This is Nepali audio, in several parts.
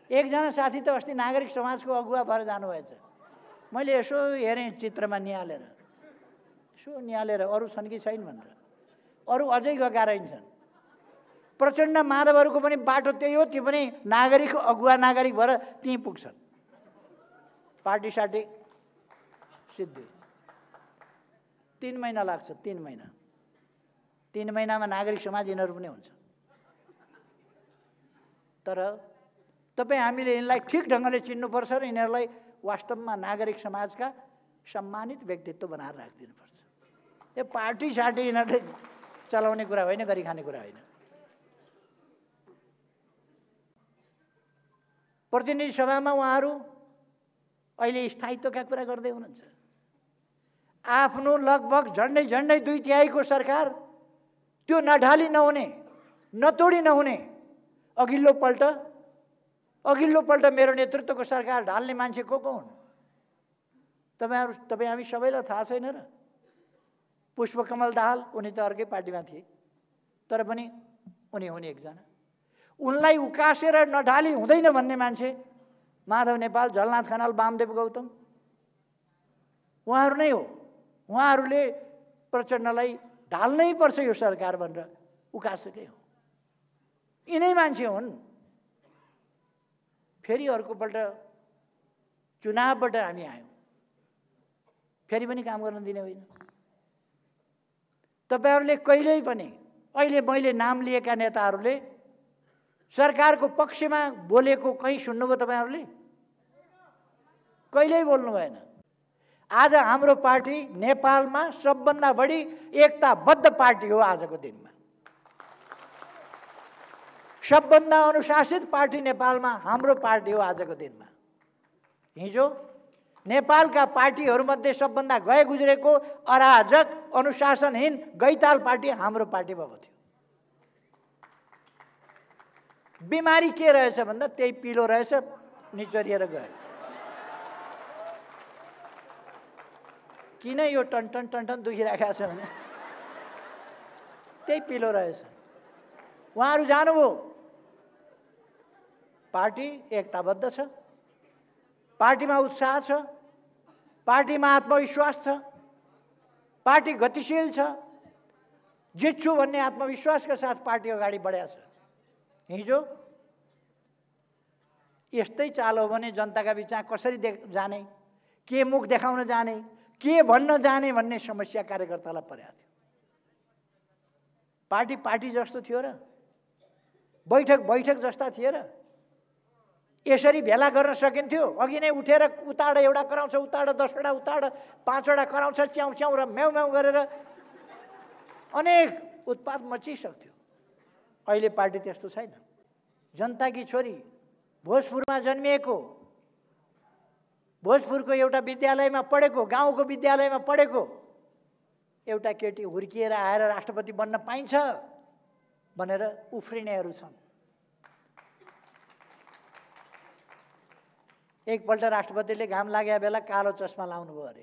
एकजना साथी त अस्ति नागरिक समाजको अगुवा भएर जानुभएछ। मैले यसो हेरेँ चित्रमा निहालेर, यसो निहालेर अरू छन् कि छैन भनेर, अरू अझै गएका रहेछन्। प्रचण्ड माधवहरूको पनि बाटो त्यही हो, ती पनि नागरिक अगुवा नागरिक भएर त्यहीँ पुग्छन्। पार्टी सार्टी सिद्धि 3 महिना लाग्छ, 3 महिना। 3 महिनामा नागरिक समाज यिनीहरू पनि हुन्छ। तर तपाईँ हामीले यिनलाई ठिक ढङ्गले चिन्नुपर्छ र यिनीहरूलाई वास्तवमा नागरिक समाजका सम्मानित व्यक्तित्व बनाएर राखिदिनुपर्छ। यो पार्टी सार्टी यिनीहरूले चलाउने कुरा होइन, गरी खाने कुरा होइन। प्रतिनिधि सभामा उहाँहरू अहिले स्थायित्वका कुरा गर्दै हुनुहुन्छ। आफ्नो लगभग झन्डै 2/3 सरकार त्यो नढाली नहुने, नतोडी नहुने, अघिल्लो पल्ट मेरो नेतृत्वको सरकार ढाल्ने मान्छे को हुन्? तपाईँ हामी सबैलाई थाहा छैन र? पुष्पकमल दाहाल, उनी त अर्कै पार्टीमा थिए, तर पनि उनी हुने एकजना। उनलाई उकासेर नढाली हुँदैन भन्ने मान्छे माधव नेपाल, झलनाथ खनाल, वामदेव गौतम उहाँहरू नै हो। उहाँहरूले प्रचण्डलाई ढाल्नै पर्छ यो सरकार भनेर उकासेकै हो। यिनै मान्छे हुन्। फेरि अर्कोपल्ट चुनावबाट हामी आयौँ, फेरि पनि काम गर्न दिने होइन। तपाईहरूले कहिल्यै पनि, अहिले मैले नाम लिएका नेताहरूले सरकारको पक्षमा बोलेको कहीँ सुन्नुभयो तपाईँहरूले? कहिल्यै बोल्नु भएन। आज हाम्रो पार्टी नेपालमा सबभन्दा बढी एकताबद्ध पार्टी हो। आजको दिनमा सबभन्दा अनुशासित पार्टी नेपालमा हाम्रो पार्टी हो। आजको दिनमा हिजो नेपालका पार्टीहरूमध्ये सबभन्दा गए गुज्रेको अराजक अनुशासनहीन गैताल पार्टी हाम्रो पार्टी भएको थियो। बिमारी के रहेछ भन्दा त्यही पिलो रहेछ, निचरिएर गयो। किन यो टन टन दुखिरहेको छ भने त्यही पिलो रहेछ। उहाँहरू जानुभयो। पार्टी एकताबद्ध छ, पार्टीमा उत्साह छ, पार्टीमा आत्मविश्वास छ, पार्टी गतिशील छ। जित्छु भन्ने आत्मविश्वासका साथ पार्टी अगाडि बढेको छ। हिजो यस्तै चाल हो भने जनताका बिचमा कसरी जाने, के मुख देखाउन जाने, के भन्न जाने भन्ने समस्या कार्यकर्तालाई परेको थियो। पार्टी जस्तो थियो र? बैठक जस्ता थिए र? यसरी भेला गर्न सकिन्थ्यो? अघि नै उठेर उताड एउटा कराउँछ, उताड 10 वटा, उताड 5 वटा कराउँछ, च्याउ च्याउ र म्याउ म्याउ गरेर अनेक उत्पात मचिसक्थ्यो। अहिले पार्टी त्यस्तो छैन। जनताकी छोरी, भोजपुरमा जन्मिएको, भोजपुरको एउटा विद्यालयमा पढेको, गाउँको विद्यालयमा पढेको एउटा केटी हुर्किएर आएर राष्ट्रपति बन्न पाइन्छ भनेर उफ्रिनेहरू छन्। एकपल्ट राष्ट्रपतिले घाम लागेका बेला कालो चस्मा लाउनुभयो अरे।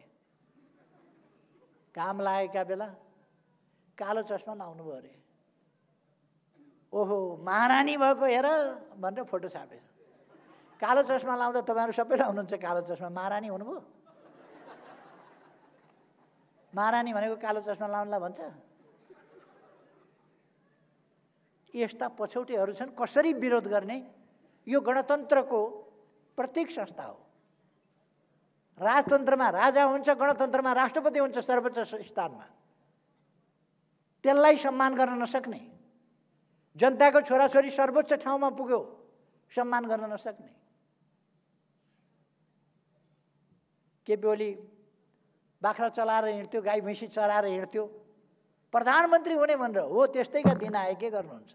घाम लागेका बेला कालो चस्मा लाउनुभयो अरे। ओहो महारानी भएको हेर भनेर फोटो छापेछ। कालो चस्मा लाउँदा तपाईँहरू सबै लाउनुहुन्छ कालो चस्मा, महारानी हुनुभयो? महारानी भनेको कालो चस्मा लाउनलाई भन्छ? यस्ता पछौटेहरू छन्। कसरी विरोध गर्ने? यो गणतन्त्रको प्रतीक संस्था हो। राजतन्त्रमा राजा हुन्छ, गणतन्त्रमा राष्ट्रपति हुन्छ सर्वोच्च स्थानमा। त्यसलाई सम्मान गर्न नसक्ने, जनताको छोराछोरी सर्वोच्च ठाउँमा पुग्यो सम्मान गर्न नसक्ने, केपी ओली बाख्रा चलाएर हिँड्थ्यो, गाई भैँसी चराएर हिँड्थ्यो, प्रधानमन्त्री हुने भनेर हो त्यस्तैका दिन आए। के गर्नुहुन्छ?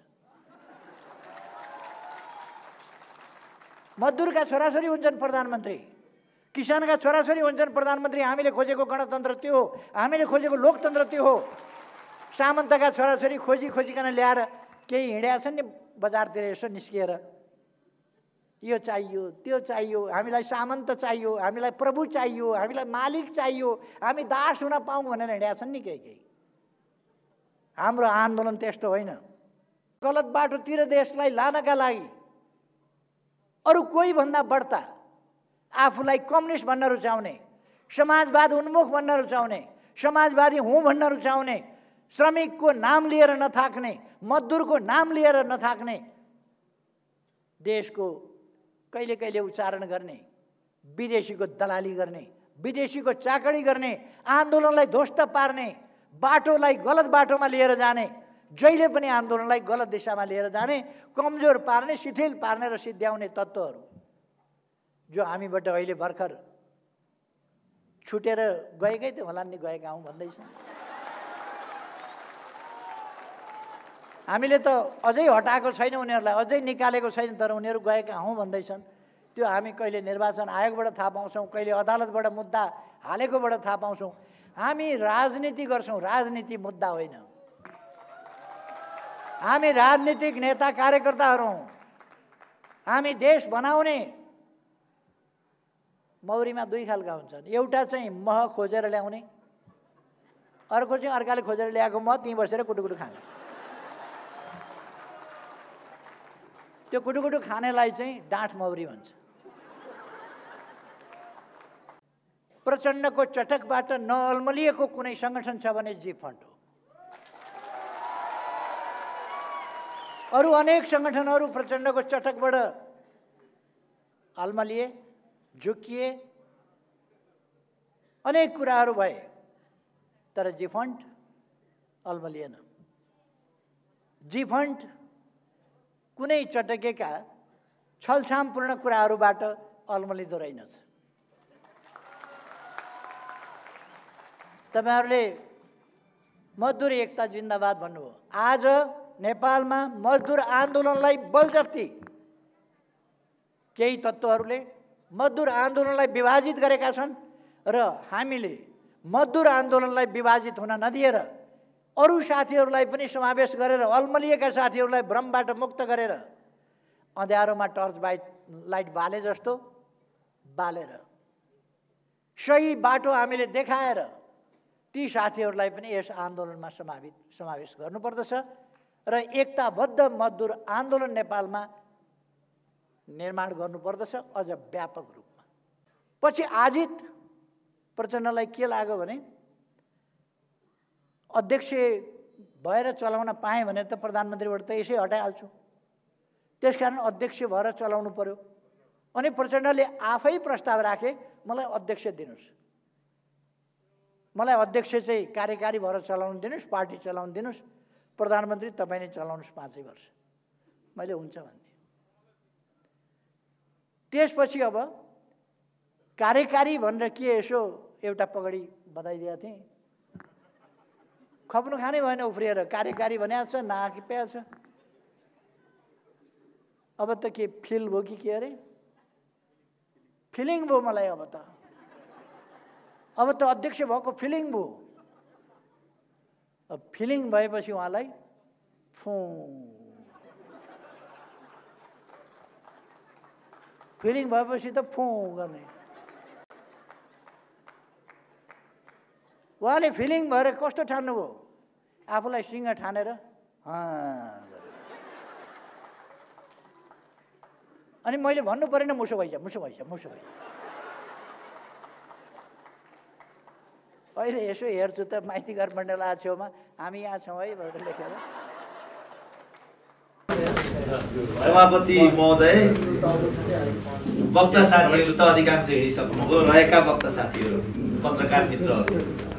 मजदुरका छोराछोरी हुन्छन् प्रधानमन्त्री, किसानका छोराछोरी हुन्छन् प्रधानमन्त्री। हामीले खोजेको गणतन्त्र त्यो हो, हामीले खोजेको लोकतन्त्र त्यो हो। सामन्तका छोराछोरी खोजिकन ल्याएर केही हिँडेका छन् नि बजारतिर यसो निस्किएर, यो चाहियो त्यो चाहियो, हामीलाई सामन्त चाहियो, हामीलाई प्रभु चाहियो, हामीलाई मालिक चाहियो, हामी दास हुन पाऊँ भनेर हिँडेका छन् नि केही। हाम्रो आन्दोलन त्यस्तो होइन। गलत बाटोतिर देशलाई लानका लागि अरू कोही भन्दा बढ्ता आफूलाई कम्युनिस्ट भन्न रुचाउने, समाजवाद उन्मुख भन्न रुचाउने, समाजवादी हुँ भन्न रुचाउने, श्रमिकको नाम लिएर नथाक्ने, मजदुरको नाम लिएर नथाक्ने, देशको कहिले कहिले उच्चारण गर्ने, विदेशीको दलाली गर्ने, विदेशीको चाकडी गर्ने, आन्दोलनलाई ध्वस्त पार्ने, बाटोलाई गलत बाटोमा लिएर जाने, जहिले पनि आन्दोलनलाई गलत दिशामा लिएर जाने, कमजोर पार्ने, शिथिल पार्ने र सिद्ध्याउने तत्त्वहरू जो हामीबाट अहिले भर्खर छुटेर गएकै थियो होला नि, गएका हौँ भन्दैछ। हामीले त अझै हटाएको छैन उनीहरूलाई, अझै निकालेको छैन, तर उनीहरू गएका हौँ भन्दैछन्। त्यो हामी कहिले निर्वाचन आयोगबाट थाहा पाउँछौँ, कहिले अदालतबाट मुद्दा हालेकोबाट थाहा पाउँछौँ। हामी राजनीति गर्छौँ, राजनीति मुद्दा होइन। हामी राजनीतिक नेता कार्यकर्ताहरू हौँ। हामी देश बनाउने। मौरीमा दुई खालका हुन्छन्, एउटा चाहिँ मह खोजेर ल्याउने, अर्को चाहिँ अर्काले खोजेर ल्याएको मह त्यहीँ बसेर कुटुकुटु खाने। त्यो कुटुकुटु खानेलाई चाहिँ डाँठ मौरी भन्छ। प्रचण्डको चटकबाट नअल्मलिएको कुनै सङ्गठन छ भने जी फन्ड हो। अरू अनेक सङ्गठनहरू प्रचण्डको चटकबाट अल्मलिए, झुकिए, अनेक कुराहरू भए, तर जी फन्ड अल्मलिएन। जी फन्ड कुनै चटकेका छलछामपूर्ण कुराहरूबाट अल्मलिँदो रहेनछ। तपाईहरुले मजदुर एकता जिन्दाबाद भन्नुभयो। आज नेपालमा मजदुर आन्दोलनलाई बलजफ्ती केही तत्त्वहरूले मजदुर आन्दोलनलाई विभाजित गरेका छन् र हामीले मजदुर आन्दोलनलाई विभाजित हुन नदिएर अरू साथीहरूलाई पनि समावेश गरेर अल्मलिएका साथीहरूलाई भ्रमबाट मुक्त गरेर अँध्यारोमा टर्च लाइट बाले जस्तो बालेर सही बाटो हामीले देखाएर ती साथीहरूलाई पनि यस आन्दोलनमा समावेश गर्नुपर्दछ र एकताबद्ध मजदुर आन्दोलन नेपालमा निर्माण गर्नुपर्दछ, अझ व्यापक रूपमा। पछि आजित प्रचण्डलाई के लाग्यो भने अध्यक्ष भएर चलाउन पाएँ भने त प्रधानमन्त्रीबाट त यसै हटाइहाल्छु, त्यसकारण अध्यक्ष भएर चलाउनु पर्यो। अनि प्रचण्डले आफै प्रस्ताव राखे, मलाई अध्यक्ष दिनुस्, मलाई अध्यक्ष चाहिँ कार्यकारी भएर चलाउन दिनुस्, पार्टी चलाउन दिनुस्, प्रधानमन्त्री तपाईँ नै चलाउनुस् 5 वर्ष। मैले हुन्छ भन्दिएँ। त्यसपछि अब कार्यकारी भनेर के यसो एउटा पगडी बताइदिएको थिएँ, खप्नु खानै भएन उफ्रिएर। कार्यकारी भनेको छ, नाकी प्या छ। अब त के फिल भयो कि के अरे, फिलिङ भयो मलाई। अब त अध्यक्ष भएको फिलिङ भयो। अब फिलिङ भएपछि उहाँलाई फिलिङ भएपछि त गर्ने। उहाँले फिलिङ भएर कस्तो ठान्नुभयो, आफूलाई सिंह ठानेर अनि मैले भन्नु परेन मुसो भइजा। अहिले यसो हेर्छु त माइती घर मण्डला छेउमा हामी यहाँ छौँ है भनेर लेखेर। सभापति महोदय, वक्ता साथीहरू त अधिकांश हिँडिसक्नुभयो। रहेका वक्ता साथीहरू, पत्रकार मित्रहरू,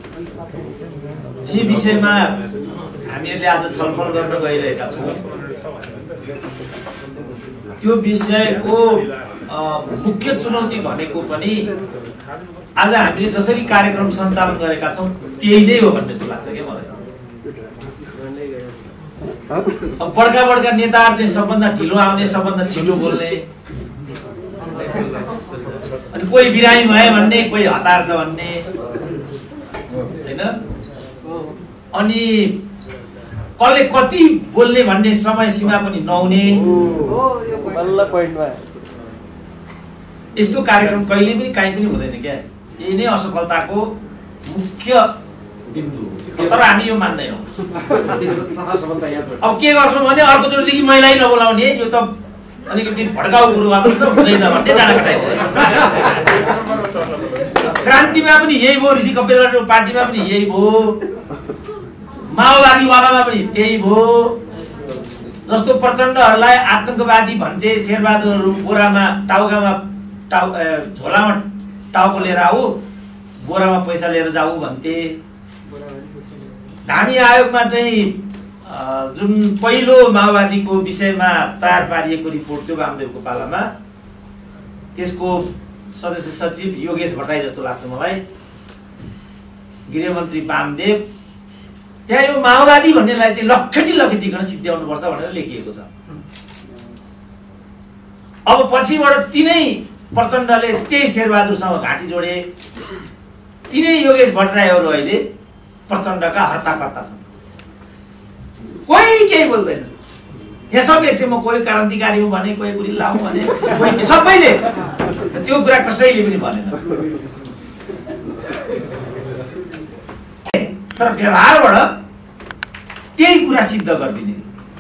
जे विषयमा हामीहरूले आज छलफल गर्न गइरहेका छौँ त्यो विषयको मुख्य चुनौती भनेको पनि आज हामीले जसरी कार्यक्रम सञ्चालन गरेका छौँ त्यही नै हो भन्ने जस्तो लाग्छ क्या मलाई। अब बडका नेताहरू चाहिँ सबभन्दा ढिलो आउने, सबभन्दा छिटो बोल्ने, अनि कोही बिरामी भयो भन्ने, कोही हतार छ भन्ने, हैन? अनि कसले कति बोल्ने भन्ने समय सीमा पनि नहुने, यस्तो कार्यक्रम कहिले पनि काहीँ पनि हुँदैन क्या। यही नै असफलताको मुख्य बिन्दु। तर हामी यो मान्दैनौँ। अब के गर्छौँ भने अर्कोचोटिदेखि महिलाई नबोलाउने, यो त अलिकति भड्काउ कुरो मात्र छ, हुँदैन भन्ने डाँडा खटाइदियो। क्रान्तिमा पनि यही भयो, ऋषि कपिलको पार्टीमा पनि यही भयो, माओवादीवालामा पनि त्यही भयो। जस्तो प्रचण्डहरूलाई आतंकवादी भन्थे, शेरबहादुरहरू बोरामा टाउकामा झोलामा टाउको लिएर आऊ, बोरामा पैसा लिएर जाऊ भन्थे। धामी आयोगमा चाहिँ जुन पहिलो माओवादीको विषयमा तयार पारिएको रिपोर्ट थियो वामदेवको पालामा, त्यसको सदस्य सचिव योगेश भट्टराई जस्तो लाग्छ मलाई, गृहमन्त्री वामदेव, त्यहाँ यो माओवादी भन्नेलाई चाहिँ लखेटिकन सिद्ध्याउनुपर्छ भनेर लेखिएको छ। अब पछिबाट तिनै प्रचण्डले त्यही शेरबहादुरसँग घाँटी जोडे, तिनै योगेश भट्टराईहरू अहिले प्रचण्डका हर्ताकर्ता छन्। कोही केही बोल्दैन। यहाँ सब एक म कोही क्रान्तिकारी हुँ भने, कोही गुरिल्ला हुँ भने, कोही सबैले त्यो कुरा कसैले पनि भनेन। तर व्यवहारबाट त्यही कुरा सिद्ध गरिदिने।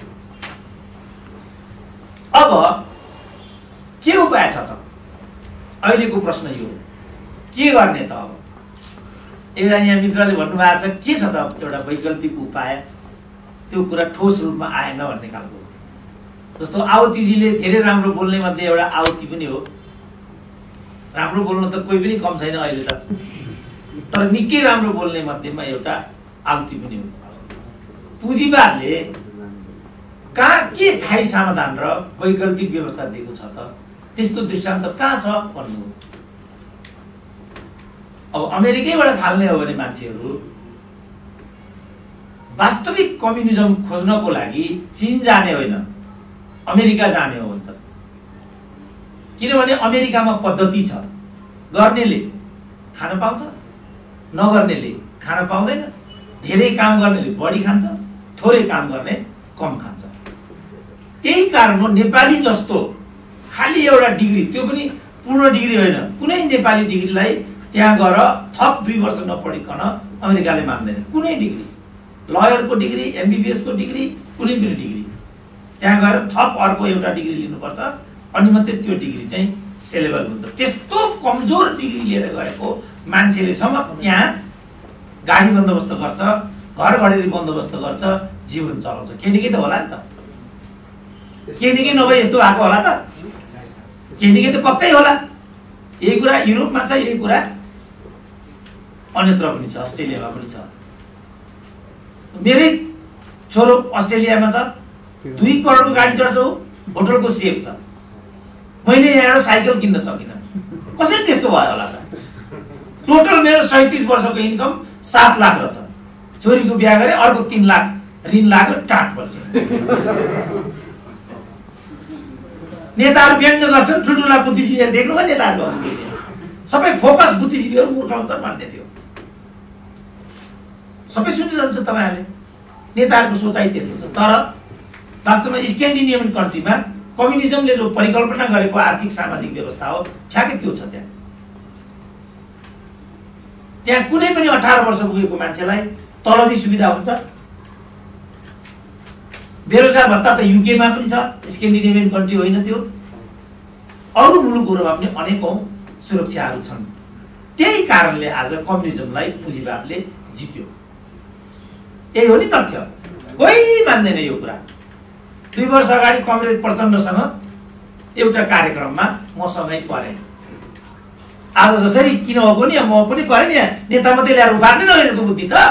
अब के उपाय छ त? अहिलेको प्रश्न यो, के गर्ने त? अब एकजना यहाँ मित्रले भन्नुभएको छ के छ त एउटा वैकल्पिक उपाय, त्यो कुरा ठोस रूपमा आएन भन्ने खालको। जस्तो आवतीजीले धेरै राम्रो बोल्ने मध्ये एउटा आवती पनि हो। राम्रो बोल्न त कोही पनि कम छैन अहिले त, तर निकै राम्रो बोल्ने मध्येमा एउटा आवती पनि हो। पुँजीवादले कहाँ के थाई समाधान र वैकल्पिक व्यवस्था दिएको छ त? त्यस्तो दृष्टान्त कहाँ छ भन्नु। अब अमेरिकैबाट थाल्ने हो भने मान्छेहरू वास्तविक कम्युनिजम खोज्नको लागि चीन जाने होइन, अमेरिका जाने हो भन्छ। किनभने अमेरिकामा पद्धति छ, गर्नेले खान पाउँछ, नगर्नेले खान पाउँदैन, धेरै काम गर्नेले बढी खान्छ, थोरै काम गर्ने कम खान्छ। त्यही कारण हो नेपाली जस्तो खाली एउटा डिग्री, त्यो पनि पूर्ण डिग्री होइन, कुनै नेपाली डिग्रीलाई त्यहाँ गएर थप 2 वर्ष नपढिकन अमेरिकाले मान्दैन। कुनै डिग्री, लयरको डिग्री, एमबीबीएस को डिग्री, कुनै पनि डिग्री त्यहाँ गएर थप अर्को एउटा डिग्री लिनुपर्छ, अनि मात्रै त्यो डिग्री चाहिँ सेलेबल हुन्छ। त्यस्तो कमजोर डिग्री लिएर गएको मान्छेले सम्म त्यहाँ गाडी बन्दोबस्त गर्छ, घर घडेरी बन्दोबस्त गर्छ, जीवन चलाउँछ। केही न केही त होला नि त, केही न केही नभए यस्तो भएको होला त, केही न केही त पक्कै होला। यही कुरा युरोपमा छ, यही कुरा अन्यत्र पनि छ, अस्ट्रेलियामा पनि छ। मेरै छोरो अस्ट्रेलियामा छ, 2 करोडको गाडी चढ्छ, होटलको सेफ छ। मैले यहाँ एउटा साइकल किन्न सकिनँ, कसरी त्यस्तो भयो होला त? टोटल मेरो 37 वर्षको इन्कम 7 लाख रहेछ। छोरीको बिहा गरे, अर्को 3 लाख ऋण लाग्यो, टाट पल्ट्यो। नेताहरू व्यङ्ग गर्छन्, ठुल्ठुला बुद्धिजीवीहरू देख्नुभयो नेताहरूको, सबै फोकस बुद्धिजीवीहरू मूर्खाउँछन् भन्ने थियो। सबै सुनिरहन्छ तपाईँहरूले, नेताहरूको सोचाइ त्यस्तो छ। तर वास्तवमा स्क्यान्डिनेभियन कन्ट्रीमा कम्युनिजमले जो परिकल्पना गरेको आर्थिक सामाजिक व्यवस्था हो, ठ्याक्कै त्यो छ। त्यहाँ कुनै पनि 18 वर्ष पुगेको मान्छेलाई तलबी सुविधा हुन्छ। बेरोजगार भत्ता त युकेमा पनि छ, स्क्यान्डिनेभियन कन्ट्री होइन त्यो, अरू मुलुकहरूमा पनि अनेकौं सुरक्षाहरू छन्। त्यही कारणले आज कम्युनिजमलाई पुँजीवादले जित्यो। यही हो नि तथ्य, कोही मान्दैन यो कुरा। 2 वर्ष अगाडि कमरेड प्रचण्डसँग एउटा कार्यक्रममा म सँगै परेँ। आज जसरी किन हो पनि म पनि परेँ नि, नेता मात्रै ल्याएर उभार्ने नगरेको बुद्धि त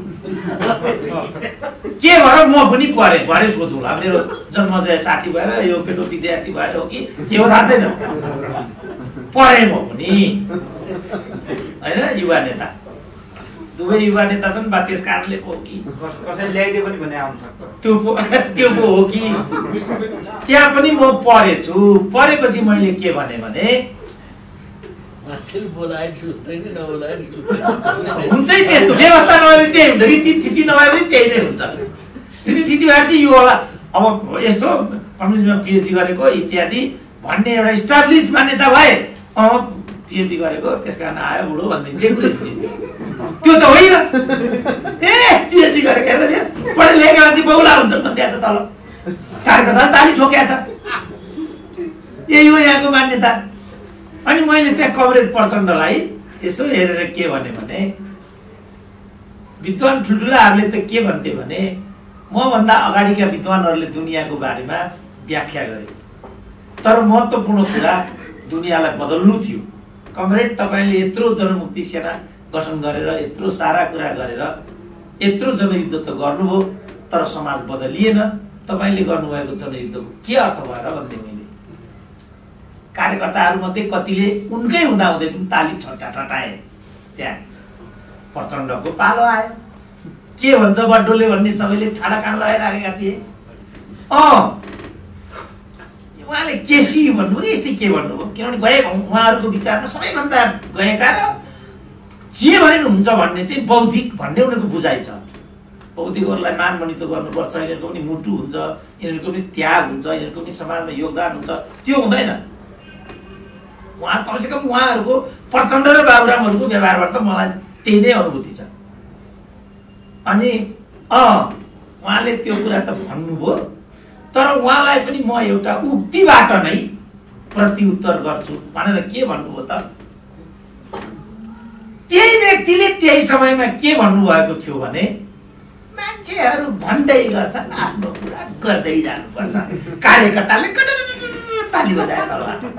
के भएर म पनि परेँ भरे सोधौँला। मेरो जन्मजय साथी भएर, यो केटो विद्यार्थी भएर हो कि के हो थाहा छैन, परेँ म पनि होइन। युवा नेता, दुवै युवा नेता छन् बा, त्यस कारणले पो हो कि कसैले ल्याइदियो पनि भने आउन सक्छ, त्यो पो हो कि। त्यहाँ पनि म परेछु। परेपछि मैले के भने हुन्छ त्यस्तो व्यवस्था नभए पनि त्यही हुन्छ, रीतिथिति नभए पनि त्यही नै हुन्छ। रीतिथिति भएर चाहिँ यो होला। अब यस्तो कम्युनिजममा पिएचडी गरेको इत्यादि भन्ने एउटा इस्टाब्लिस मान्यता भए, पिएचडी गरेको त्यस कारण आयो बुढो भनिदिन्थ्यो। त्यो त होइन, पिएचडी गरेको पढे लेखेको मान्छे बहुला हुन्छ भनिदिएको छ। तल कार्यकर्ता ताली ठोकिया छ, यही हो यहाँको मान्यता। अनि मैले त्यहाँ कमरेड प्रचण्डलाई यसो हेरेर के भने विद्वान ठुल्ठुलाहरूले त के भन्थे भने मभन्दा अगाडिका विद्वानहरूले दुनियाँको बारेमा व्याख्या गरे, तर महत्त्वपूर्ण कुरा दुनियाँलाई बदल्नु थियो। कमरेड, तपाईँले यत्रो जनमुक्ति सेना गठन गरेर यत्रो सारा कुरा गरेर यत्रो जनयुद्ध त गर्नुभयो, तर समाज बदलिएन। तपाईँले गर्नुभएको जनयुद्धको के अर्थ भएर भन्ने मैले कार्यकर्ताहरूमध्ये कतिले उनकै हुँदाहुँदै पनि ताली ठट्टाए। त्यहाँ प्रचण्डको पालो आयो। के भन्छ बड्डोले भन्ने सबैले ठाडा कान लगाइराखेका थिए। उहाँले केसी भन्नुभयो, यस्तै के भन्नुभयो, किनभने गएका उहाँहरूको विचारमा सबैभन्दा गएका र जे भने हुन्छ भन्ने चाहिँ बौद्धिक भन्ने उनीहरूको बुझाइ छ। बौद्धिकहरूलाई मानमनी त गर्नुपर्छ, यिनीहरूको पनि मुटु हुन्छ, यिनीहरूको पनि त्याग हुन्छ, यिनीहरूको पनि समाजमा योगदान हुन्छ, त्यो हुँदैन। उहाँ कमसेकम उहाँहरूको प्रचण्ड र बाबुरामहरूको व्यवहारबाट त मलाई त्यही नै अनुभूति छ। अनि उहाँले त्यो कुरा त भन्नुभयो, तर उहाँलाई पनि म एउटा उक्तिबाट नै प्रतिउत्तर गर्छु भनेर के भन्नुभयो त, त्यही व्यक्तिले त्यही समयमा के भन्नुभएको थियो भने मान्छेहरू भन्दै गर्छन्, आफ्नो कुरा गर्दै जानुपर्छ। कार्यकर्ताले ताली बजाएर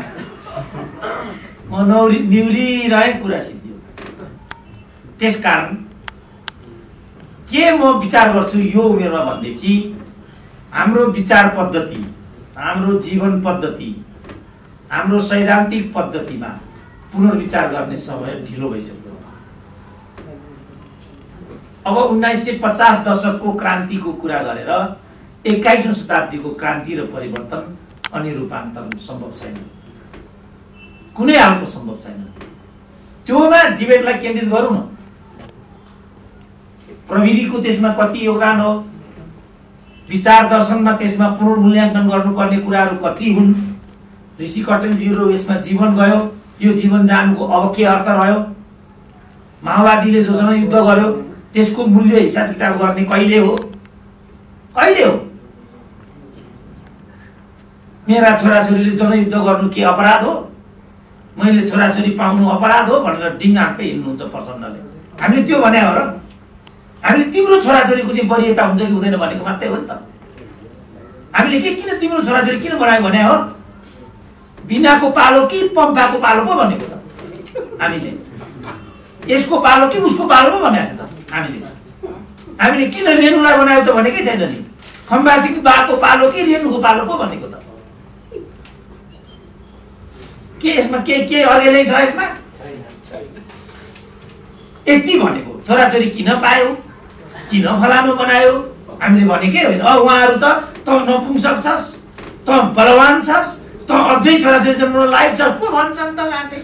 म निहुरिरहे, कुरा सिद्धियो। त्यसकारण के म विचार गर्छु यो उमेरमा भनेदेखि हाम्रो विचार पद्धति, हाम्रो जीवन पद्धति, हाम्रो सैद्धान्तिक पद्धतिमा पुनर्विचार गर्ने समय ढिलो भइसक्यो। अब 1950 दशकको क्रान्तिको कुरा गरेर 21औं शताब्दीको क्रान्ति र परिवर्तन अनि रूपान्तरण सम्भव छैन, कुनै हालको सम्भव छैन। त्योमा डिबेटलाई केन्द्रित गरौँ न। प्रविधिको त्यसमा कति योगदान हो, विचार दर्शनमा त्यसमा पुनर्मूल्याङ्कन गर्नुपर्ने कुराहरू कति हुन्, ऋषि कटेलजीहरू यसमा जीवन गयो, यो जीवन जानुको अब के अर्थ रह्यो, माओवादीले जो जनयुद्ध गर्यो त्यसको मूल्य हिसाब किताब गर्ने कहिले हो, कहिले हो? मेरा छोराछोरीले जनयुद्ध गर्नु के अपराध हो, मैले छोराछोरी पाउनु अपराध हो भनेर डिङ हाक्दै हिँड्नुहुन्छ प्रचण्डले। हामीले त्यो भने हो र? हामीले तिम्रो छोराछोरीको चाहिँ वरियता हुन्छ कि हुँदैन भनेको मात्रै हो नि त। हामीले किन तिम्रो छोराछोरी किन बनायो भने हो, बिनाको पालो कि पम्फाको पालो पो भनेको त हामीले, यसको पालो कि उसको पालो पो भनेको त हामीले किन रेणुलाई बनायो त भनेकै छैन नि, खम्बासीको बाको पालो कि रेणुको पालो पो भनेको त। के यसमा के अघिल्यै छ यसमा? यति भनेको छोराछोरी किन पायो, किन फलानु बनायो हामीले भनेकै होइन। उहाँहरू त नपुंसक छस्, त बलवान छस्, त अझै छोराछोरी जन्मन लायक छस् पो भन्छन् त लाटे।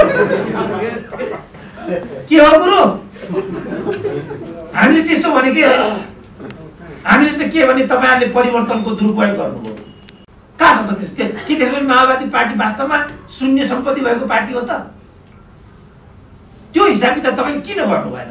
के हो गुरु? हामीले त्यस्तो भनेकै होइन। हामीले त के भने तपाईँहरूले परिवर्तनको दुरुपयोग गर्नुभयो। कहाँ छ त त्यस्तो? के त्यसपछि माओवादी पार्टी वास्तवमा शून्य सम्पत्ति भएको पार्टी हो त? त्यो हिसाबले त तपाईँले किन गर्नु भएन?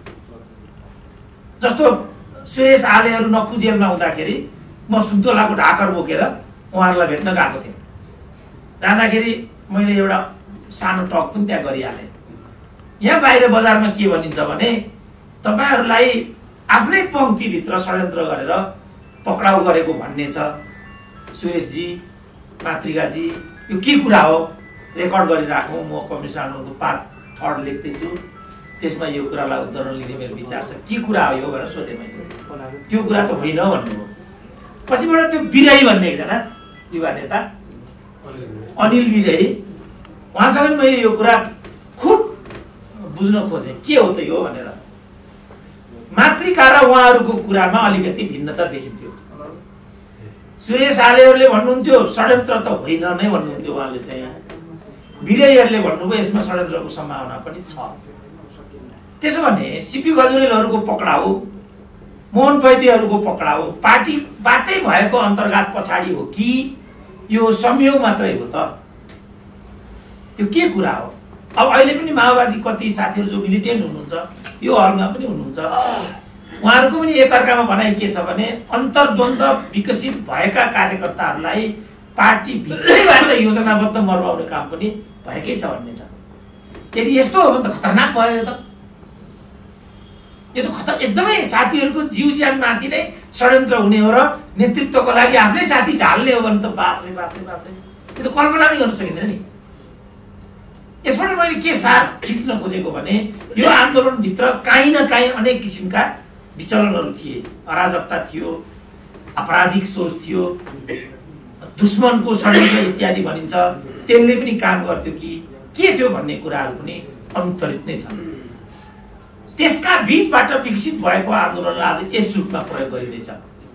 जस्तो सुरेश आलेहरू नक्कु जेलमा हुँदाखेरि म सुन्तोलाको ढाकर बोकेर उहाँहरूलाई भेट्न गएको थिएँ। जाँदाखेरि मैले एउटा सानो टक पनि त्यहाँ गरिहालेँ। यहाँ बाहिर बजारमा के भनिन्छ भने तपाईँहरूलाई आफ्नै पङ्क्तिभित्र षड्यन्त्र गरेर पक्राउ गरेको भन्ने छ। सुरेशजी, मातृकाजी, यो के कुरा हो? रेकर्ड गरिराखौँ, म कमिसनरको पार्ट 3 लेख्दैछु, त्यसमा यो कुरालाई उद्धरण लिने मेरो विचार छ। के कुरा हो यो भनेर सोधेँ मैले। त्यो कुरा त होइन भन्नुभयो। पछिबाट त्यो बिराई भन्ने एकजना युवा नेता अनिल बिराई, उहाँसँग मैले यो कुरा खुब बुझ्न खोजेँ के हो त यो भनेर। मातृका र उहाँहरूको कुरामा अलिकति भिन्नता देखिन्थ्यो। सुरेश आलेहरूले भन्नुहुन्थ्यो षड्यन्त्र त होइन नै भन्नुहुन्थ्यो उहाँले चाहिँ। बिराईहरूले भन्नुभयो यसमा षड्यन्त्रको सम्भावना पनि छ। त्यसो भने सिपी गजुरेलहरूको पक्राउ, मोहन पैतीहरूको पक्राउ पार्टीबाटै भएको अन्तर्घात पछाडि हो कि यो संयोग मात्रै हो त? यो के कुरा हो? अब अहिले पनि माओवादी कति साथीहरू जो मिलिटेन्ट हुनुहुन्छ यो हलमा पनि हुनुहुन्छ, उहाँहरूको पनि एकअर्कामा भनाइ के छ भने अन्तर्द्वन्द्व विकसित भएका कार्यकर्ताहरूलाई पार्टी भित्रैबाट योजनाबद्ध मर्वाउने काम पनि भएकै छ भन्ने छ। यदि यस्तो हो भने त खतरनाक भयो त। यो त एकदमै साथीहरूको जीव ज्यान माथि नै षड्यन्त्र हुने हो र नेतृत्वको लागि आफ्नै साथी ढाल्ने हो भने त बाफ्रे बाफ्रे बाफ्रे, यो त कल्पना नै गर्न सकिँदैन नि। यसबाट मैले के सार खिच्न खोजेको भने यो आन्दोलनभित्र काहीँ न काहीँ अनेक किसिमका विचलनहरू थिए, अराजकता थियो, आपराधिक सोच थियो, दुश्मनको षड्यन्त्र इत्यादि भनिन्छ, त्यसले पनि काम गर्थ्यो कि के थियो भन्ने कुराहरू पनि अनुत्तरित नै छन्। त्यसका बीचबाट विकसित भएको आन्दोलनलाई आज यस रूपमा प्रयोग गरिँदैछ।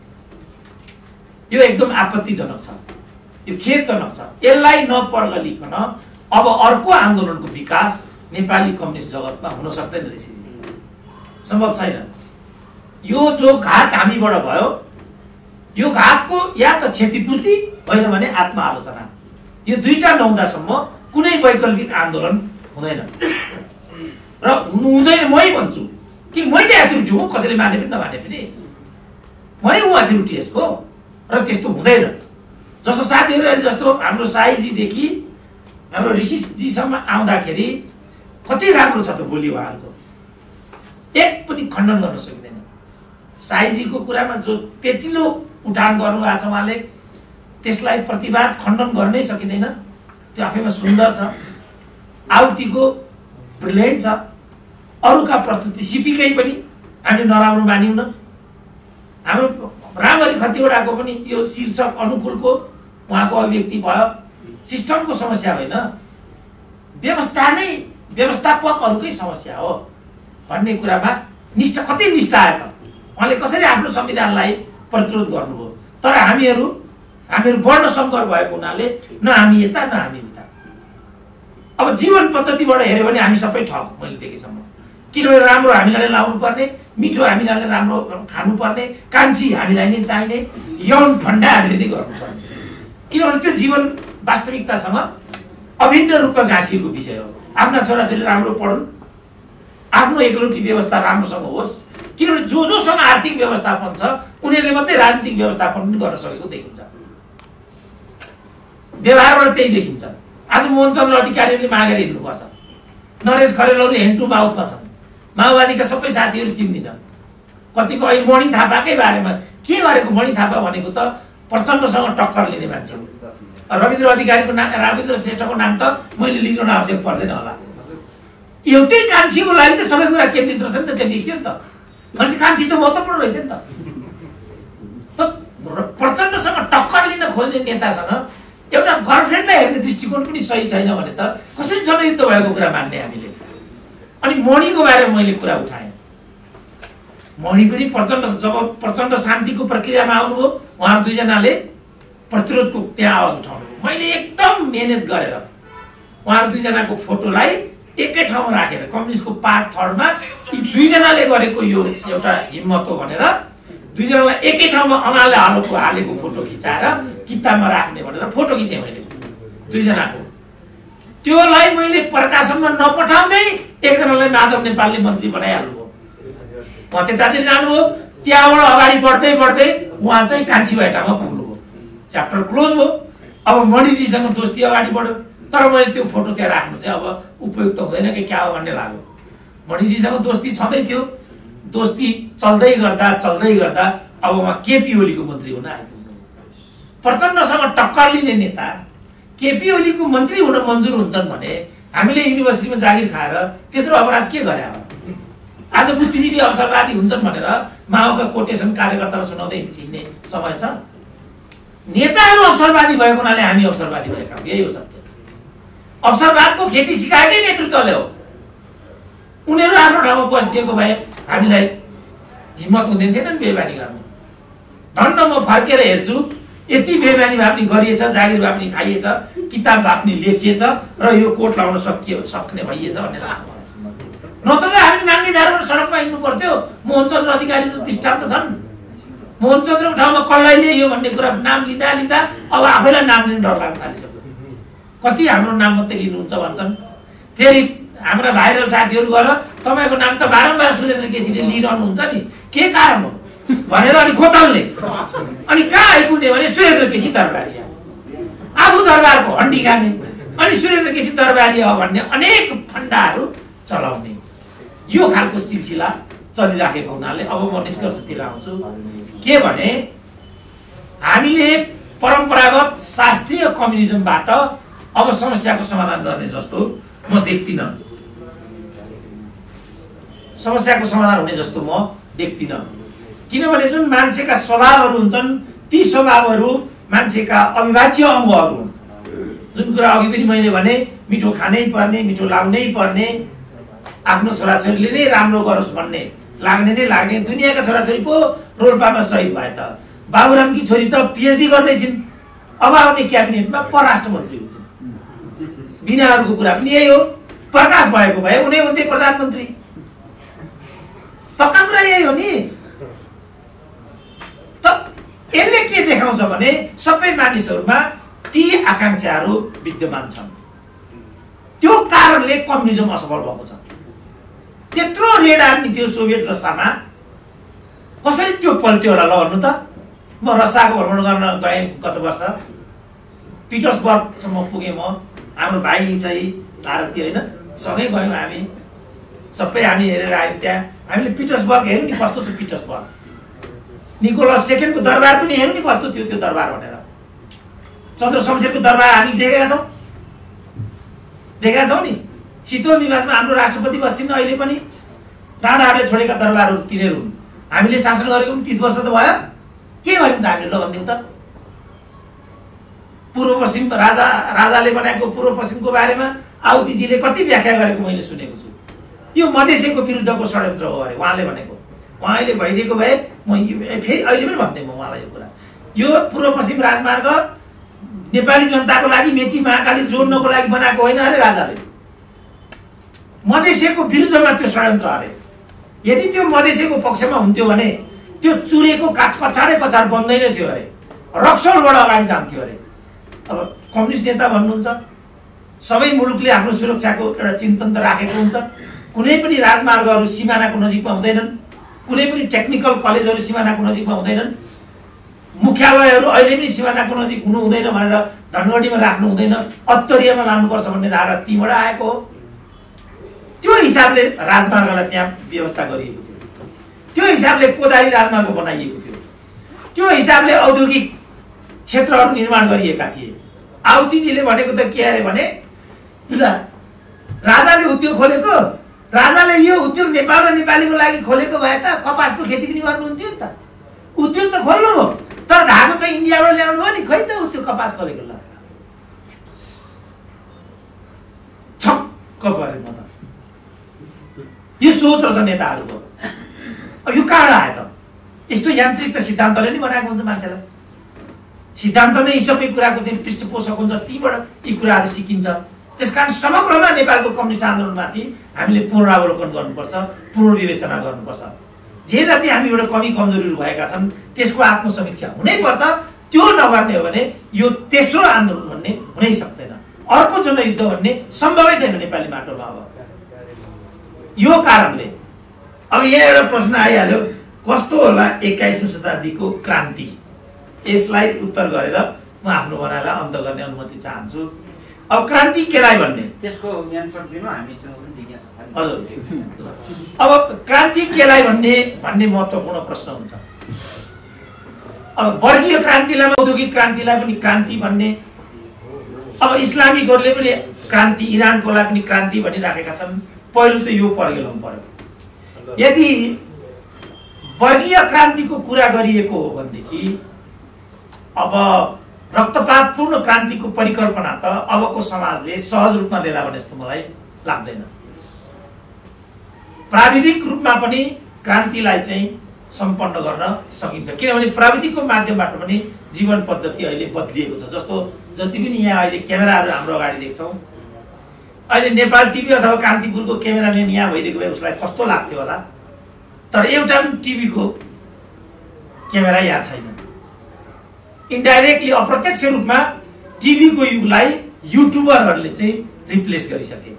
यो एकदम आपत्तिजनक छ, यो खेदजनक छ। यसलाई नपर्गलिकन अब अर्को आन्दोलनको विकास नेपाली कम्युनिस्ट जगतमा हुन सक्दैन ऋषिजी, सम्भव छैन। यो जो घात हामीबाट भयो, यो घातको या त क्षतिपूर्ति होइन भने आत्मआलोचना, यो दुईटा नहुँदासम्म कुनै वैकल्पिक आन्दोलन हुँदैन र हुँदैन। मै भन्छु कि मै त अथोरिटी हुँ, कसैले माने पनि नमाने पनि मै हुँ अथोरिटी यसको, र त्यस्तो हुँदैन। जस्तो साथीहरू अहिले जस्तो हाम्रो साईजीदेखि हाम्रो ऋषिजीसम्म आउँदाखेरि कति राम्रो छ त बोली उहाँहरूको, एक पनि खण्डन गर्न सकिँदैन। साईजीको कुरामा जो पेचिलो उठान गर्नुभएको छ उहाँले, त्यसलाई प्रतिवाद खण्डन गर्नै सकिँदैन। त्यो आफैमा सुन्दर छ, आउटीको ब्रिलियन्ट छ। अरूका प्रस्तुति सिपीकै पनि हामी नराम्रो मानिउँ न। हाम्रो राम्ररी कतिवटाको पनि यो शीर्षक अनुकूलको उहाँको अभिव्यक्ति भयो, सिस्टमको समस्या होइन, व्यवस्था नै व्यवस्थापकहरूकै समस्या हो भन्ने कुरामा निष्ठा, कति निष्ठा आयो त। उहाँले कसरी आफ्नो संविधानलाई प्रतिरोध गर्नुभयो। तर हामीहरू वर्ण सङ्कर भएको हुनाले न हामी यता न हामी उता। अब जीवन पद्धतिबाट हेऱ्यो भने हामी सबै ठग मैले देखेसम्म। किनभने राम्रो हामीलाई लाउनु पर्ने, मिठो हामीलाई राम्रो खानुपर्ने, कान्छी हामीलाई नै चाहिने, यौन फन्डा हामीले नै गर्नुपर्ने। किनभने त्यो जीवन वास्तविकतासँग अभिन्न रूपमा गाँसिएको विषय हो। आफ्ना छोराछोरी राम्रो पढुन्, आफ्नो एकलौटी व्यवस्था राम्रोसँग होस्। किनभने जोसँग आर्थिक व्यवस्थापन छ उनीहरूले मात्रै राजनीतिक व्यवस्थापन पनि गर्न सकेको देखिन्छ, व्यवहारबाट त्यही देखिन्छ। आज मोहनचन्द्र अधिकारीहरूले मागेर हिँड्नुपर्छ, नरेश खरेलहरू ह्यान्ड टु माउथमा छन्। माओवादीका सबै साथीहरू चिन्दिन, कतिको अहिले मणि थापाकै बारेमा के गरेको। मणि थापा भनेको त प्रचण्डसँग टक्कर लिने मान्छे हो। रविन्द्र अधिकारीको नाम, रविन्द्र श्रेष्ठको नाम त मैले लिनु आवश्यक पर्दैन होला। एउटै कान्छीको लागि त सबै कुरा केन्द्रित रहेछ नि त, त्यहाँ देखियो नि त। भनेपछि कान्छी त महत्त्वपूर्ण रहेछ नि त। प्रचण्डसँग टक्कर लिन खोज्ने नेतासँग एउटा गर्लफ्रेन्डलाई हेर्ने दृष्टिकोण पनि सही छैन भने त कसरी जनयुद्ध भएको कुरा मान्ने हामीले। अनि मणिको बारेमा मैले कुरा उठाएँ। मणि पनि जब प्रचण्ड शान्तिको प्रक्रियामा आउनुभयो, उहाँहरू दुईजनाले प्रतिरोधको त्यहाँ आवाज उठाउनुभयो। मैले एकदम मेहनत गरेर उहाँहरू दुईजनाको फोटोलाई एकै ठाउँमा राखेर कम्युनिस्टको पार्ट 3 मा यी दुईजनाले गरेको यो एउटा हिम्मत हो भनेर दुईजनालाई एकै ठाउँमा हालेको फोटो खिचाएर किताबमा राख्ने भनेर फोटो खिचेँ मैले दुईजनाको। त्योलाई मैले प्रकाशनमा नपठाउँदै एकजनालाई माधव नेपालले मन्त्री बनाइहाल्नुभयो। उहाँ त्यतातिर जानुभयो, त्यहाँबाट अगाडि बढ्दै बढ्दै उहाँ चाहिँ कान्छी भएटामा पुग्नुभयो। च्याप्टर क्लोज भयो। अब मणिजीसँग दोस्ती अगाडि बढ्यो, तर मैले त्यो फोटो त्यहाँ राख्नु चाहिँ अब उपयुक्त हुँदैन कि क्या हो भन्ने लाग्यो। मणिजीसँग दोस्ती छँदै थियो, दोस्ती चल्दै गर्दा अब उहाँ केपी ओलीको मन्त्री हुन आइपुग्नु। प्रचण्डसँग टक्कर लिने नेता केपी ओलीको मन्त्री हुन मन्जुर हुन्छन् भने हामीले युनिभर्सिटीमा जागिर खाएर त्यत्रो अपराध के गरे हो। आज बुद्धिजीवी अवसरवादी हुन्छन् भनेर माओका कोटेसन कार्यकर्तालाई सुनाउँदै छिन्ने समय छ। नेताहरू अवसरवादी भएको हुनाले हामी अवसरवादी भएका हौँ, यही हो सत्य। अवसरवादको खेती सिकाएकै नेतृत्वले हो। उनीहरू आफ्नो ठाउँमा बसिदिएको भए हामीलाई हिम्मत हुँदैन थिएन नि बेइमानी गर्ने। धन्न म फर्केर हेर्छु, यति बेइमानी भए पनि गरिएछ, जागिर भए पनि खाइएछ, किताब भए पनि लेखिएछ र यो कोट लाउन सक्ने भइएछ भन्ने लाग्छ। नत्र हामी नाङ्गे झारबाट सडकमा हिँड्नु पर्थ्यो। मोहनचन्द्र अधिकारीको दृष्टान्त छन्। मोहनचन्द्रको ठाउँमा कसलाई ल्याइयो भन्ने कुरा नाम लिँदा अब आफैलाई नाम लिन डर लाग्न थालिसक्यो। कति हाम्रो नाम मात्रै लिनुहुन्छ भन्छन्। फेरि हाम्रा भाइरल साथीहरू गएर तपाईँको नाम त बारम्बार सुरेन्द्र केसीले लिइरहनुहुन्छ नि, के कारण हो भनेर अनि खोतल्ने। अनि कहाँ आइपुग्ने भने सुरेन्द्र केसी तरकारी। आफू दरबारको हड्डी खाने अनि सुरेन्द्र केसी दरबारी हो भन्ने अनेक फन्डाहरू चलाउने यो खालको सिलसिला चलिराखेको हुनाले अब म निष्कर्षतिर आउँछु के भने हामीले परम्परागत शास्त्रीय कम्युनिजमबाट अब समस्याको समाधान गर्ने जस्तो म देख्दिनँ। समस्याको समाधान हुने जस्तो म देख्दिनँ किनभने जुन मान्छेका स्वभावहरू हुन्छन् ती स्वभावहरू मान्छेका अविभाज्य अङ्गहरू हुन्। जुन कुरा अघि पनि मैले भने मिठो खानै पर्ने मिठो लाग्नै पर्ने आफ्नो छोराछोरीले नै राम्रो गरोस् भन्ने लाग्ने नै लाग्ने दुनियाँका छोराछोरी पो रोल्पामा शहीद भए त बाबुरामकी छोरी त पिएचडी गर्दै छिन् अब आउने क्याबिनेटमा परराष्ट्र मन्त्री हुन्छन्। बिनाहरूको कुरा पनि यही हो। प्रकाश भएको भए उनी हुन्थे प्रधानमन्त्री। पक्का कुरा यही हो नि। त यसले के देखाउँछ भने सबै मानिसहरूमा ती आकांक्षाहरू विद्यमान छन्। त्यो कारणले कम्युनिजम असफल भएको छ। त्यत्रो रेड आर्मी थियो सोभियत रसियामा कसरी त्यो पल्ट्यो होला ल भन्नु त। म रसियाको भ्रमण गर्न गएँ गत वर्ष पिटर्सबर्गसम्म पुगेँ म। हाम्रो भाइ चाहिँ भारतीय होइन सँगै गयौँ हामी सबै हामी हेरेर आयौँ। त्यहाँ हामीले पिटर्सबर्ग हेऱ्यौँ नि कस्तो छ पिटर्सबर्ग। निकोलस सेकेन्डको दरबार पनि हेर्नु नि कस्तो थियो त्यो दरबार भनेर। चन्द्र शमशेरको दरबार हामीले देखेका छौँ नि। शीतल निवासमा हाम्रो राष्ट्रपति बस्छन् अहिले पनि। राणाहरूले छोडेका दरबारहरू तिनीहरू हुन्। हामीले शासन गरेको पनि 30 वर्ष त भयो। के गर्यौँ त हामीले ल भनिदिउँ त। पूर्व पश्चिम राजाले बनाएको पूर्व पश्चिमको बारेमा आउतीजीले कति व्याख्या गरेको मैले सुनेको छु। यो मधेसीको विरुद्धको षड्यन्त्र हो अरे उहाँले भनेको। उहाँले भइदिएको भए म फेरि अहिले पनि भन्थेँ म उहाँलाई यो कुरा। यो पूर्व पश्चिम राजमार्ग नेपाली जनताको लागि मेची महाकाली जोड्नको लागि बनाएको होइन अरे राजाले। मधेसीको विरुद्धमा त्यो षड्यन्त्र अरे। यदि त्यो मधेसीको पक्षमा हुन्थ्यो भने त्यो चुरेको कछाडै कछाड बन्दैन थियो अरे। रक्सौलबाट अगाडि जान्थ्यो अरे। अब कम्युनिस्ट नेता भन्नुहुन्छ सबै मुलुकले आफ्नो सुरक्षाको एउटा चिन्तन त राखेको हुन्छ। कुनै पनि राजमार्गहरू सिमानाको नजिकमा हुँदैनन्। कुनै पनि टेक्निकल कलेजहरू सिमानाको नजिकमा हुँदैनन्। मुख्यालयहरू अहिले पनि सिमानाको नजिक हुनु हुँदैन भनेर धनगढीमा राख्नु हुँदैन अत्तरियामा लानुपर्छ भन्ने धारणा तीबाट आएको हो। त्यो हिसाबले राजमार्गलाई त्यहाँ व्यवस्था गरिएको थियो। त्यो हिसाबले कोदारी राजमार्ग बनाइएको थियो। त्यो हिसाबले औद्योगिक क्षेत्रहरू निर्माण गरिएका थिए। आउतीजीले भनेको त के अरे भने ल राजाले उद्योग खोलेको राजाले यो उद्योग नेपाल र नेपालीको लागि खोलेको भए त कपासको खेती पनि गर्नुहुन्थ्यो नि त। उद्योग त खोल्नु हो तर धागो त इन्डियाबाट ल्याउनु हो नि। खै त उद्योग कपास खोलेको ल छक्क परे म त। यो सोच रहेछ नेताहरूको। अब यो कहाँ आयो त। यस्तो यान्त्रिक त सिद्धान्तले नै बनाएको हुन्छ मान्छेलाई। सिद्धान्त नै यी सबै कुराको चाहिँ पृष्ठपोषक हुन्छ। तीबाट यी कुराहरू सिकिन्छ। त्यसकारण समग्रमा नेपालको कम्युनिस्ट आन्दोलनमाथि हामीले पुनरावलोकन गर्नुपर्छ पुनर्विवेचना गर्नुपर्छ। जे जति हामीबाट कमी कमजोरीहरू भएका छन् त्यसको आत्मसमीक्षा हुनैपर्छ। त्यो नगर्ने हो भने यो तेस्रो आन्दोलन भन्ने हुनै सक्दैन। अर्को जनयुद्ध भन्ने सम्भवै छैन नेपाली माटोमा। अब यो कारणले अब यहाँ एउटा प्रश्न आइहाल्यो कस्तो होला 21औं शताब्दीको क्रान्ति। यसलाई उत्तर गरेर म आफ्नो भनाइलाई अन्त गर्ने अनुमति चाहन्छु। अब क्रान्ति केलाई भन्ने त्यसको एन्सर दिनु हामीसँग पनि जिज्ञासा छ। हजुर अब क्रान्ति केलाई भन्ने महत्त्वपूर्ण प्रश्न हुन्छ। अब वर्गीय क्रान्तिलाई औद्योगिक क्रान्तिलाई पनि क्रान्ति भन्ने। अब इस्लामिकहरूले पनि क्रान्ति इरानकोलाई पनि क्रान्ति भनिराखेका छन्। पहिलो त यो पर्गेलौँ पर्यो। यदि वर्गीय क्रान्तिको कुरा गरिएको हो भनेदेखि अब रक्तपातपूर्ण क्रान्तिको परिकल्पना त अबको समाजले सहज रूपमा लिएला भने जस्तो मलाई लाग्दैन। प्राविधिक रूपमा पनि क्रान्तिलाई चाहिँ सम्पन्न गर्न सकिन्छ किनभने प्राविधिकको माध्यमबाट पनि जीवन पद्धति अहिले बदलिएको छ। जस्तो जति पनि यहाँ अहिले क्यामेराहरू हाम्रो अगाडि देख्छौँ अहिले नेपाल टिभी अथवा कान्तिपुरको क्यामेराम्यान यहाँ भइदिएको भए उसलाई कस्तो लाग्थ्यो होला। तर एउटा पनि टिभीको क्यामेरा यहाँ छैन। इन्डाइरेक्टली अप्रत्यक्ष रूपमा टिभीको युगलाई युट्युबरहरूले चाहिँ रिप्लेस गरिसके।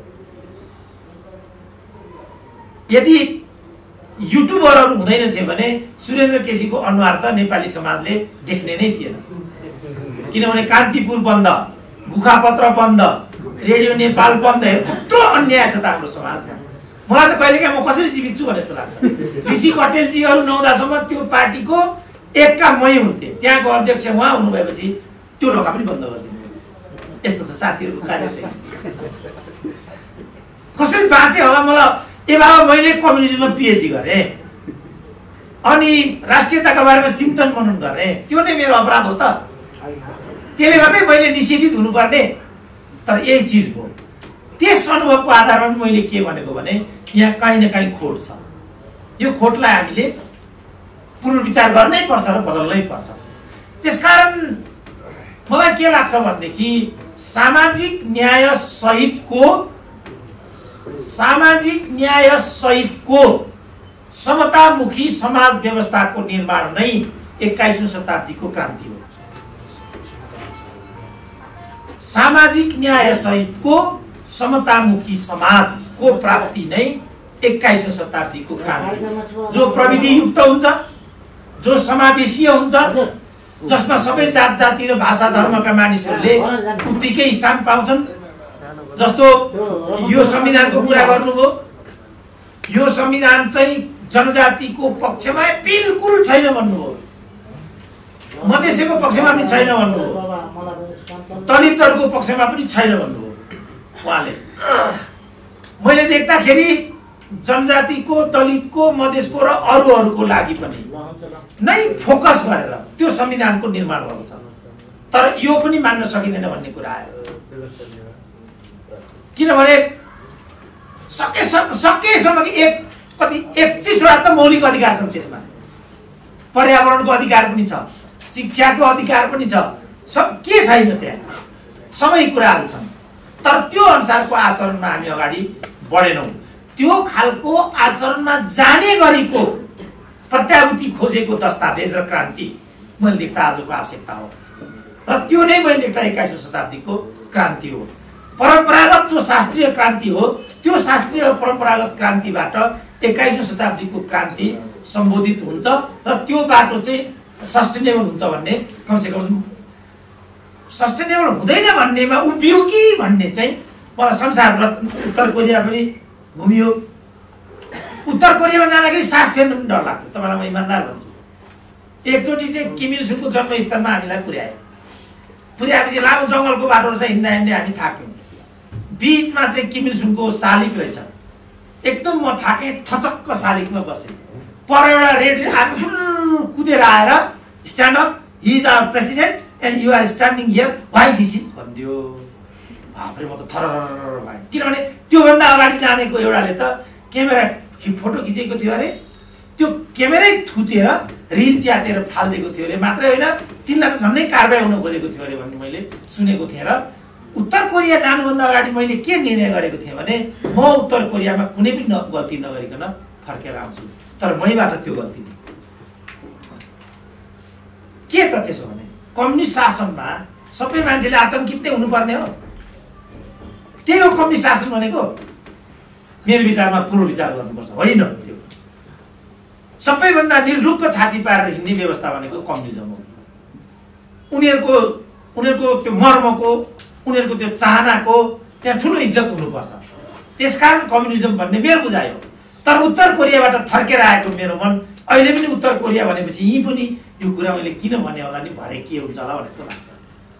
यदि युट्युबरहरू हुँदैन थिए भने सुरेन्द्र केसीको अनुहार त नेपाली समाजले देख्ने नै थिएन। किनभने कान्तिपुर बन्द, गुखापत्र बन्द, रेडियो नेपाल बन्द, कत्रो अन्याय छ त हाम्रो समाजमा। मलाई त कहिलेकाहीँ म कसरी जीवित छु भने जस्तो लाग्छ। ऋषि कटेलजीहरू नहुँदासम्म त्यो पार्टीको एकका मै हुन्थे, त्यहाँको अध्यक्ष उहाँ हुनुभएपछि त्यो ढोका पनि बन्द गरिदिनु। यस्तो छ साथीहरूको कार्यशैली। कसरी बाँचे होला मलाई ए बाबा, मैले कम्युनिजममा पिएचडी गरेँ अनि राष्ट्रियताका बारेमा चिन्तन मनन गरेँ, त्यो नै मेरो अपराध हो त? त्यसले गर्दै मैले निषेधित हुनुपर्ने? तर यही चिज भयो। त्यस अनुभवको आधारमा मैले के भनेको भने यहाँ कहीँ न कहीँ खोट छ। यो खोटलाई हामीले पुनर्विचार गर्नै पर्छ र बदल्नै पर्छ। त्यसकारण मलाई के लाग्छ भनेदेखि सामाजिक न्याय सहितको समतामुखी समाज व्यवस्थाको निर्माण नै 21औं शताब्दीको क्रान्ति हो। सामाजिक न्याय सहितको समतामुखी समाजको प्राप्ति नै 21औं शताब्दीको क्रान्ति, जो प्रविधि युक्त हुन्छ, जो समावेशीय हुन्छ, जसमा सबै जात जाति र भाषा धर्मका मानिसहरूले उत्तिकै स्थान पाउँछन्। जस्तो यो संविधानको कुरा गर्नुभयो, यो संविधान चाहिँ जनजातिको पक्षमा बिल्कुल छैन भन्नुभयो, मधेसीको पक्षमा पनि छैन भन्नुभयो, दलितहरूको पक्षमा पनि छैन भन्नुभयो उहाँले। मैले देख्दाखेरि जनजातिको, दलितको, मधेसको र अरूहरूको लागि पनि नै फोकस गरेर त्यो संविधानको निर्माण भएको छ। तर यो पनि मान्न सकिँदैन भन्ने कुरा आयो। किनभने सकेसम्म 31वटा त मौलिक अधिकार छन्, त्यसमा पर्यावरणको अधिकार पनि छ, शिक्षाको अधिकार पनि छ, सब के छैन त्यहाँ, सबै कुराहरू छन्। तर त्यो अनुसारको आचरणमा हामी अगाडि बढेनौँ। त्यो खालको आचरणमा जाने गरीको प्रत्याभूति खोजेको दस्तावेज र क्रान्ति मैले देख्दा आजको आवश्यकता हो। र त्यो नै मैले देख्दा 21औं शताब्दीको क्रान्ति हो। परम्परागत जो शास्त्रीय क्रान्ति हो, त्यो शास्त्रीय परम्परागत क्रान्तिबाट 21औं शताब्दीको क्रान्ति सम्बोधित हुन्छ र त्यो बाटो चाहिँ सस्टेनेबल हुन्छ भन्ने, कमसेकम सस्टेनेबल हुँदैन भन्नेमा उभियो कि भन्ने चाहिँ मलाई संसारभर उत्तर कोरिया पनि घुमियो। उत्तर कोरियामा जाँदाखेरि सास फेर्नु पनि डर लाग्थ्यो, तपाईँलाई म इमान्दार भन्छु। एकचोटि चाहिँ किम इल सुङको जन्मस्थलमा हामीलाई पुर्याएपछि लामो जङ्गलको बाटो रहेछ, हिँड्दा हिँड्दै हामी थाक्यौँ। बीचमा चाहिँ किम इल सुङको शालिग रहेछ। एकदम म थाकेँ, थचक्क शालिगमा बसेँ। पर एउटा रेड कुदेर आएर stand up, he is our president and you are standing here, why this is भनिदियो। बाफ्रे, म त थरर भएँ। किनभने त्योभन्दा अगाडि जानेको एउटाले त क्यामेरा फोटो खिचेको थियो अरे, त्यो क्यामेरै थुतेर रिल च्यातेर फालिदिएको थियो अरे। मात्रै होइन, तिनलाई त झन्डै कारबाही हुन खोजेको थियो अरे भन्ने मैले सुनेको थिएँ। र उत्तर कोरिया जानुभन्दा अगाडि मैले के निर्णय गरेको थिएँ भने म उत्तर कोरियामा कुनै पनि गल्ती नगरिकन फर्केर आउँछु। तर मैबाट त्यो गल्ती के त त्यसो भने कम्युनिस्ट शासनमा सबै मान्छेले आतंकित नै हुनुपर्ने हो? त्यही हो कम्युनिस्ट शासन भनेको? मेरो विचारमा पुनर्विचार गर्नुपर्छ। होइन, त्यो सबैभन्दा निर्ढुक्क छाती पारेर हिँड्ने व्यवस्था भनेको कम्युनिजम हो। उनीहरूको त्यो मर्मको, उनीहरूको त्यो चाहनाको त्यहाँ ठुलो इज्जत हुनुपर्छ। त्यसकारण कम्युनिजम भन्ने मेरो बुझाइ हो। तर उत्तर कोरियाबाट थर्केर आएको मेरो मन अहिले पनि उत्तर कोरिया भनेपछि यहीँ पनि यो कुरा मैले किन भने होला नि, भरे के हुन्छ होला भने जस्तो लाग्छ।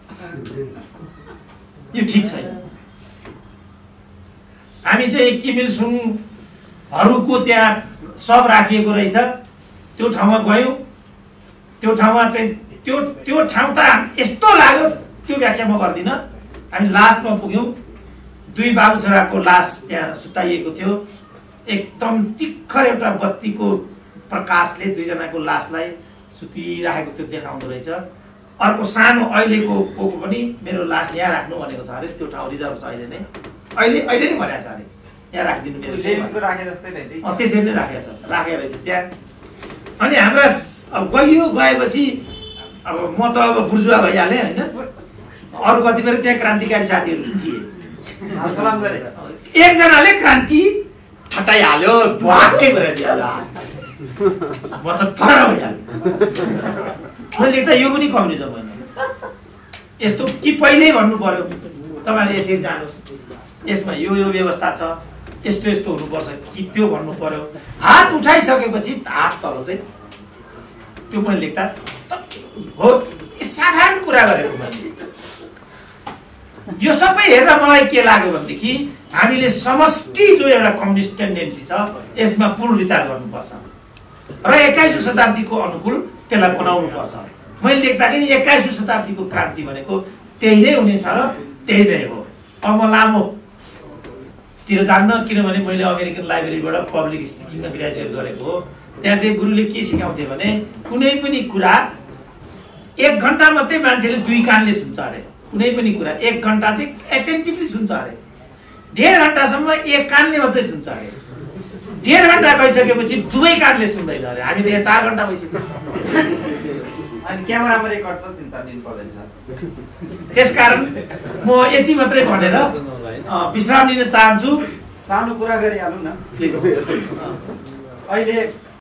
यो ठिक छैन। हामी चाहिँ किम इल सुङहरूको त्यहाँ सब राखिएको रहेछ, त्यो ठाउँमा गयौँ। त्यो ठाउँमा चाहिँ त्यो ठाउँ त यस्तो लाग्यो, त्यो व्याख्या म गर्दिनँ। हामी लास्टमा पुग्यौँ, 2 बाबु छोराको लास त्यहाँ सुताइएको थियो। एकदम तिखर एउटा बत्तीको प्रकाशले 2 जनाको लासलाई सुतिराखेको त्यो देखाउँदो रहेछ। अर्को सानो अहिलेको पनि मेरो लास यहाँ राख्नु भनेको छ अरे, त्यो ठाउँ रिजर्भ छ अहिले नै, अहिले नै भनेको छ अरे, यहाँ राखिदिनु मेरो त्यसरी नै राखेको छ, राखेको रहेछ त्यहाँ। अनि हाम्रा अब गएपछि अब म त अब बुर्जुवा भइहालेँ होइन। अरू कति बेर त्यहाँ क्रान्तिकारी साथीहरू थिए। एकजनाले क्रान्ति ठटाइहाल्यो, भ्वाक्कै भएर दिइहाल्यो। म त थर भइहालेँ। मैले देख्दा यो पनि कम्युनिजम होइन। यस्तो कि पहिल्यै भन्नु पर्यो तपाईँले यसरी जानुहोस्, यसमा यो व्यवस्था छ, यस्तो यस्तो हुनुपर्छ कि त्यो भन्नु पर्यो। हात उठाइसकेपछि हात तल चाहिँ त्यो मैले लेख्दा हो, साधारण कुरा गरेको मैले। यो सबै हेर्दा मलाई के लाग्यो भनेदेखि हामीले समष्टि जो एउटा कम्युनिस्ट टेन्डेन्सी छ यसमा पुनर्विचार गर्नुपर्छ र 21औं शताब्दीको अनुकूल त्यसलाई बनाउनु पर्छ। मैले लेख्दाखेरि 21औं शताब्दीको क्रान्ति भनेको त्यही नै हुनेछ र त्यही नै हो। अब म लामोतिर जान्न, किनभने मैले अमेरिकन लाइब्रेरीबाट पब्लिक स्पिकिङमा ग्रेजुएट गरेको हो। त्यहाँ चाहिँ गुरुले के सिकाउँथे भने कुनै पनि कुरा 1 घण्टा मात्रै मान्छेले 2 कानले सुन्छ अरे। कुनै पनि कुरा 1 घण्टा चाहिँ एटेन्टिभली सुन्छ अरे, 1.5 घण्टासम्म 1 कानले मात्रै सुन्छ अरे। 1.5 घण्टा गइसकेपछि 2 कानले सुन्दैन अरे। हामी त यहाँ 4 घण्टा भइसक्यो। अनि क्यामेरामा रेकर्ड छ, चिन्ता लिनु पर्दैन। त्यसकारण म यति मात्रै भनेर विश्राम लिन चाहन्छु। सानो कुरा गरिहालौँ न प्लिज। अहिले